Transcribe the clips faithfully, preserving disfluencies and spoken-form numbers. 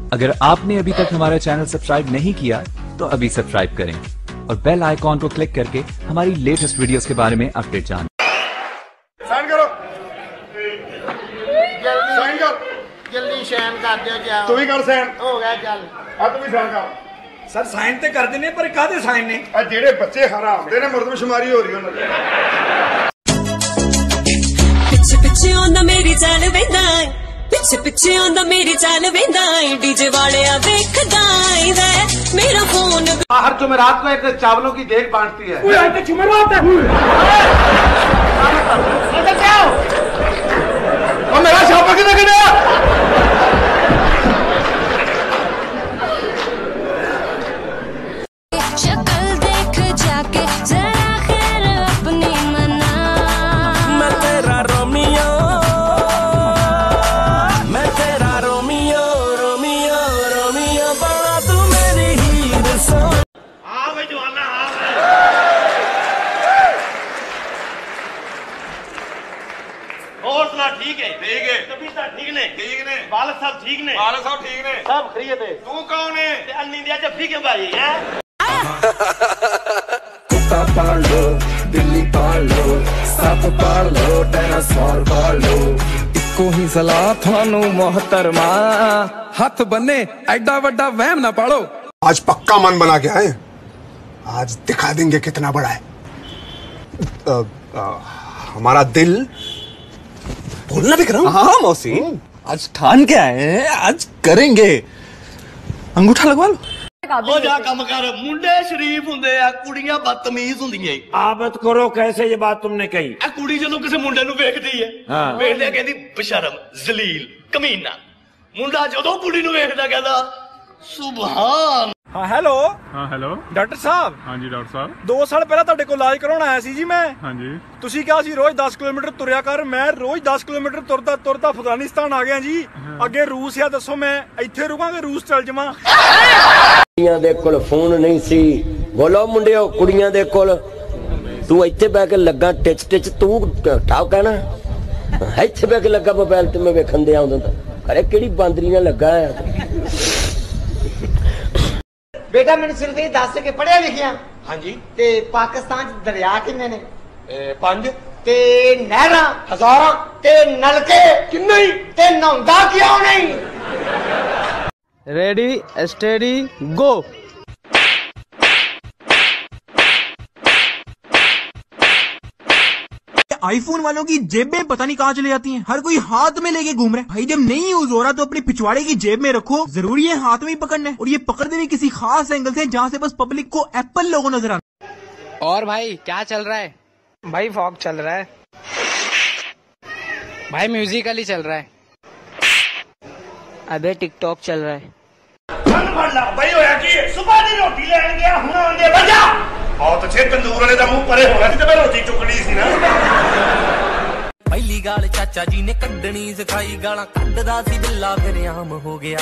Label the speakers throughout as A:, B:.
A: अगर आपने अभी तक हमारा चैनल सब्सक्राइब नहीं किया तो अभी सब्सक्राइब करें और बेल आइकॉन को क्लिक करके हमारी लेटेस्ट वीडियोस के बारे में अपडेट जानें।
B: साइन करो,
C: जल्दी
B: साइन कर,
C: जल्दी साइन कर दियो जा।
B: तू भी कर साइन।
C: हो गया चल।
B: आ तू भी साइन कर।
D: सर साइन ते कर देने पर कादे साइन ने?
B: आ जेड़े बच्चे हराम दे ने मर्दमशुमारी हो रही है उन्हां
E: पिछे पिछे आंदा मेरी चाल वेंदा, पिछे पिछे आंदा मेरी चाल वेंदा, डीजे वाले आ वेखदा वे मेरा फोन।
C: हर जुमेरात को एक चावलों की देग बांटती है।
D: आज तो जुमेरात है।
C: इधर से आओ।
B: और मेरा छापा किधर गया?
E: शक्ल देख जाके जरा खैर अपनी मना।
F: मैं तेरा रोमियो, मैं तेरा रोमियो, रोमियो रोमियो बना तू मेरी हीर सो।
C: हाँ भाई जवाना हाँ। और सुना ठीक है?
B: ठीक है।
C: तबीयत ठीक ने?
B: ठीक ने।
C: बालक साहब ठीक ने?
B: बालक साहब ठीक ने।
C: सब खरीद है।
B: तू कौन है?
C: अन्नी दिया जब ठीक है भाई हैं?
F: कुत्ता पाल लो, बिल्ली पाल लो, सांप पाल लो, डायनासोर पाल लो, इको ही सलाह थानू मोहतरमा, हाथ बन्ने एडा वड्डा वहम ना पालो।
G: आज पक्का मन बना के आए, आज दिखा देंगे कितना बड़ा है। आ, आ, हमारा दिल बोलना दिख रहा हूँ।
D: हाँ मौसी, आज ठान के आए हैं, आज करेंगे। अंगूठा लगवा लो।
C: हो जा कम कर, मुंडे शरीफ हुंदे आ, कुड़ियां बदतमीज हुंदियां।
H: आबत करो कैसे ये बात तुमने कही?
C: आ कुड़ी जदों किसी मुंडे नूं वेखदी है,
H: हाँ।
C: वेखदे कहंदी बेशरम, जलील, कमीना। मुंडा जदों कुड़ी नूं वेखदा कहंदा सुभान।
D: हाँ हेलो।
I: हाँ हेलो
D: डॉक्टर साहब।
I: हाँ जी डॉक्टर साहब।
D: दो साल पहला ਤੁਹਾਡੇ ਕੋਲ ਇਲਾਜ ਕਰਾਉਣ ਆਇਆ ਸੀ ਜੀ ਮੈਂ।
I: हाँ जी।
D: ਤੁਸੀਂ ਕਿਹਾ ਸੀ ਰੋਜ਼ ਦਸ ਕਿਲੋਮੀਟਰ ਤੁਰਿਆ ਕਰ, ਮੈਂ ਰੋਜ਼ ਦਸ ਕਿਲੋਮੀਟਰ ਤੁਰਦਾ ਤੁਰਦਾ ਅਫਗਾਨਿਸਤਾਨ ਆ ਗਿਆ ਜੀ। ਅੱਗੇ ਰੂਸ ਆ, ਦੱਸੋ ਮੈਂ ਇੱਥੇ ਰੁਕਾਂਗੇ ਰੂਸ ਚੱਲ ਜਾਵਾਂ?
H: ਕੁੜੀਆਂ ਦੇ ਕੋਲ ਫੋਨ ਨਹੀਂ ਸੀ। ਬੋਲੋ ਮੁੰਡਿਓ, ਕੁੜੀਆਂ ਦੇ ਕੋਲ ਤੂੰ ਇੱਥੇ ਬਹਿ ਕੇ ਲੱਗਾ ਟਿਚ ਟਿਚ, ਤੂੰ ਠਾਕ ਕਹਿਣਾ ਇੱਥੇ ਬਹਿ ਕੇ ਲੱਗਾ ਮੋਬਾਈਲ ਤੇ ਮੈਂ ਵੇਖਣ ਦੇ ਆਉਂਦਾ ਤਾਂ ਖਰੇ ਕਿਹੜੀ ਬਾਂਦਰੀ ਨਾਲ ਲੱਗਾ ਆ।
C: बेटा मैंने सिर्फ ये दस के पढ़िया लिखिया। हाँ जी। ते पाकिस्तान च दरिया किन्ने ने? पंज। ते नहरां हजारां, ते नलके किन्ने ते नहांदा क्यों नहीं?
F: रेडी स्टेडी गो।
D: आईफोन वालों की जेबें पता नहीं कहाँ चले जाती हैं, हर कोई हाथ में लेके घूम रहा है। भाई जब नहीं यूज हो रहा तो अपने पिछवाड़े की जेब में रखो, जरूरी है हाथ में ही पकड़ना है। और ये पकड़ते भी किसी खास एंगल से जहाँ से बस पब्लिक को एप्पल लोगो नजर आना।
F: और भाई क्या चल रहा है? भाई फॉग चल रहा है भाई, म्यूजिकली चल रहा है। अबे टिकटॉक चल रहा है।
C: भाई होया की सुबह दी रोटी लेन गया हुन आंदे बजा बहुत अच्छे तंदूर वाले दा मुंह परे होना सी ते मैं रोटी चुकनी सी ना।
F: पहली गाल चाचा जी ने कड्डनी सिखाई, गाला कड्डदा सी बिल्ला फिर आम हो गया।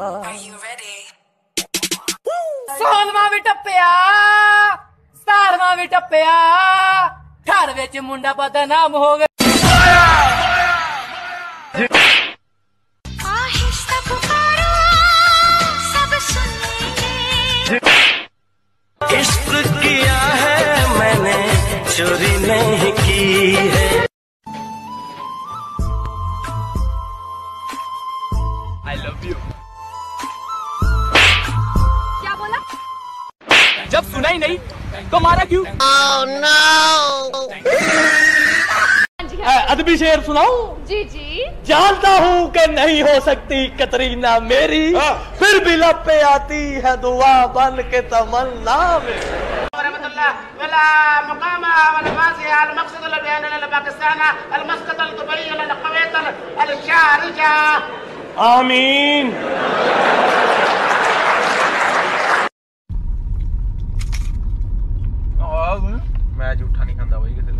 E: सोलवा भी टप्पिया, सतारवा भी टप्पिया, अठारवे च मुंडा बदनाम हो गया।
F: इश्क किया है मैंने, चोरी नहीं की है। I love you.
E: क्या बोला?
F: जब सुना ही नहीं तो मारा क्यों?
E: Oh, no.
C: अदबी शेर सुनाऊं?
E: जी जी।
C: जानता हूँ कि नहीं हो सकती कतरीना मेरी, फिर भी लब पे आती है दुआ बन के तमन्ना मेरी। आमीन।
D: मैं झूठा नहीं खाता भाई किसी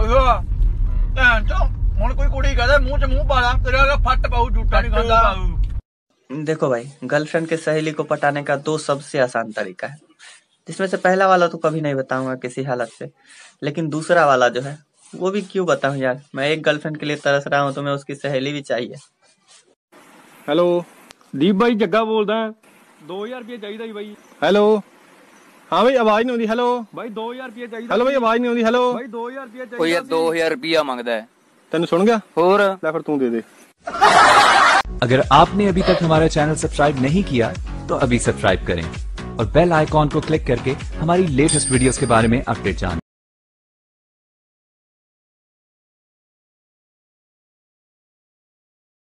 D: ਹੁਣ ਕੋਈ ਕੁੜੀ ਕਹਦੇ ਮੂੰਹ ਚ ਮੂੰਹ ਪਾਲਾ ਤੇਰਾ ਫੱਟ ਪਾਉ झूठा नहीं खाता।
J: देखो भाई, गर्लफ्रेंड के सहेली को पटाने का दो सबसे आसान तरीका है, जिसमें से पहला वाला तो कभी नहीं बताऊंगा किसी हालत से, लेकिन दूसरा वाला जो है वो भी क्यों बताऊं यार। मैं एक गर्लफ्रेंड के लिए तरस रहा हूँ तो मैं उसकी सहेली भी चाहिए।
I: हेलो ਦੀਪ ਬਾਈ ਜੱਗਾ ਬੋਲਦਾ ਦੋ ਹਜ਼ਾਰ ਰੁਪਏ ਚਾਹੀਦਾ ਜੀ ਬਾਈ। ਹੈਲੋ ਹਾਂ ਬਾਈ ਆਵਾਜ਼ ਨਹੀਂ ਆਉਂਦੀ। ਹੈਲੋ ਬਾਈ ਦੋ ਹਜ਼ਾਰ ਰੁਪਏ ਚਾਹੀਦਾ। ਹੈਲੋ ਬਾਈ ਆਵਾਜ਼ ਨਹੀਂ ਆਉਂਦੀ। ਹੈਲੋ ਬਾਈ ਦੋ ਹਜ਼ਾਰ ਰੁਪਏ ਚਾਹੀਦਾ। ਓ ਯਾਰ ਦੋ ਹਜ਼ਾਰ ਰੁਪਿਆ ਮੰਗਦਾ ਹੈ। ਤੈਨੂੰ ਸੁਣ ਗਿਆ ਹੋਰ ਲੈ ਫਿਰ ਤੂੰ दे दे।
A: अगर आपने अभी तक हमारा चैनल सब्सक्राइब नहीं किया तो अभी सब्सक्राइब करें और बेल आइकॉन को क्लिक करके हमारी लेटेस्ट वीडियोस के बारे में अपडेट जानें।